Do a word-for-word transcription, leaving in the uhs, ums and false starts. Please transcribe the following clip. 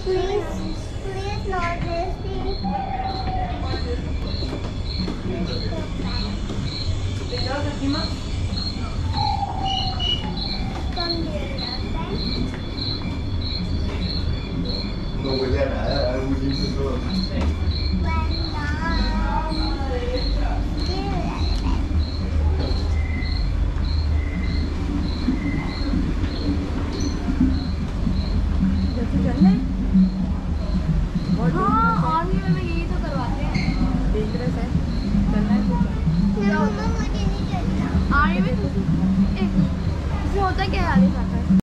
Please, please not this thing. Con điện là đấy. No voy a nada, es muy lindo todo. हाँ army में यही तो करवाते हैं। डेंजरस है, चलना है तो मुझे नहीं चलना। आर्मी में इसमें होता क्या है आगे जाकर